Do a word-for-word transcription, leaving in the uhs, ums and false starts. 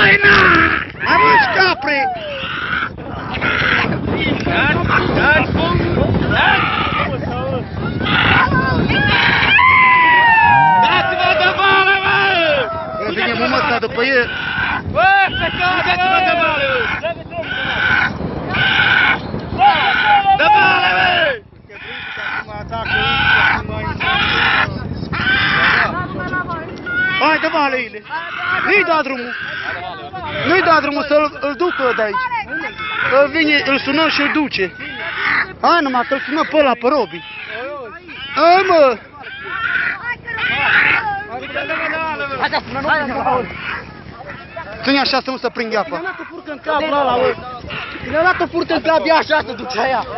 Hai, na! Arunci capre! Dați-vă de bală, mă! Vine mămăța după el. Bă, plecați, dați-vă de bală! De bală, mă! Hai, dă baleile! Nu-i da drumul! Nu-i da drumul să-l ducă de aici! Îl vine, îl sunăm și îl duce! Hai numai că-l sunăm pe ăla, pe Robi! Hai, mă! Ține așa să nu se prindă apa! Ne-a dat o furcă în cap, ăla, bă! Ne-a dat o furcă în cap, ia așa, să duce aia!